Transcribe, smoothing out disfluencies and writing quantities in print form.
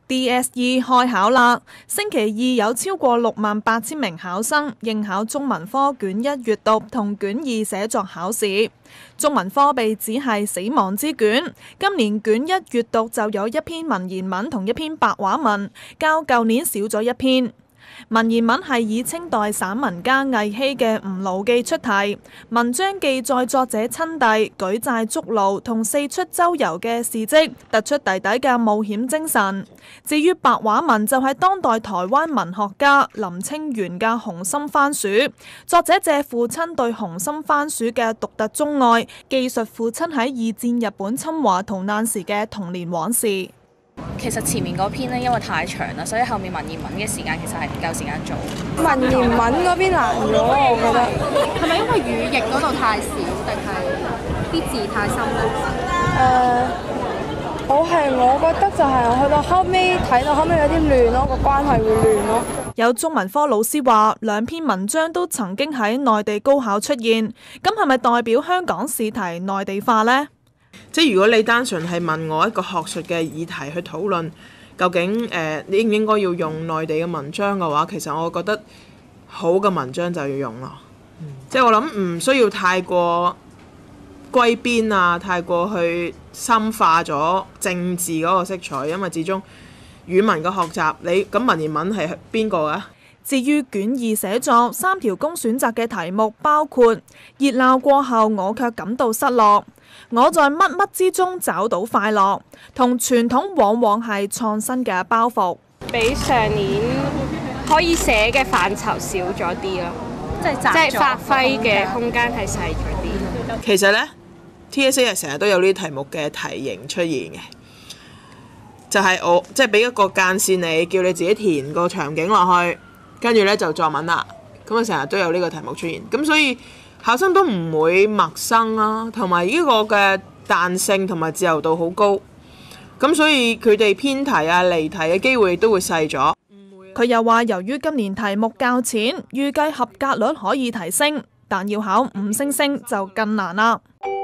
DSE 開考啦！星期二有超過68000名考生應考中文科卷1閱讀同卷2寫作考試。中文科被指係死亡之卷，今年卷1閱讀就有一篇文言文同一篇白話文，較舊年少咗一篇。文言文係以清代散文家魏希嘅《吳老記》出題，文章記載作者親弟舉債築路同四出周遊嘅事蹟，突出弟弟嘅冒險精神。至於白話文就係當代台灣文學家林清玄嘅《紅心番薯》，作者借父親對紅心番薯嘅獨特鍾愛，記述父親喺二戰日本侵華逃難時嘅童年往事。 其實前面嗰篇呢，因為太長啦，所以後面文言文嘅時間其實係唔夠時間做。 文言文嗰邊難咗，我覺得係咪因為語譯嗰度太少，定係啲字太深咧？ 我覺得就係去到後尾睇到後尾有啲亂咯，個關係會亂咯。 有中文科老師話，兩篇文章都曾經喺內地高考出現，咁係咪代表香港試題內地化呢？ 即係如果你單純係問我一個學術嘅議題去討論，究竟你應唔應該要用內地嘅文章嘅話，其實我覺得好嘅文章就要用咯。即係我諗唔需要太過歸邊啊，太過去深化咗政治嗰個色彩，因為始終語文嘅學習，你咁文言文係邊個啊？ 至於卷2寫作，3條公選擇嘅題目包括熱鬧過後我卻感到失落，我在乜乜之中找到快樂，同傳統往往係創新嘅包袱。 比上年可以寫嘅範疇少咗啲咯，即係發揮嘅空間係細咗啲。 其實呢 TSA 係成日都有呢啲題目嘅題型出現嘅，就係我即係俾一個間線你，叫你自己填個場景落去，跟住呢就作文啦。咁啊成日都有呢個題目出現，咁所以考生都唔會陌生啦，同埋呢個嘅彈性同埋自由度好高，咁所以佢哋偏題啊離題嘅機會都會細咗。 佢又話，由於今年題目較淺，預計合格率可以提升，但要考5星星就更難啦。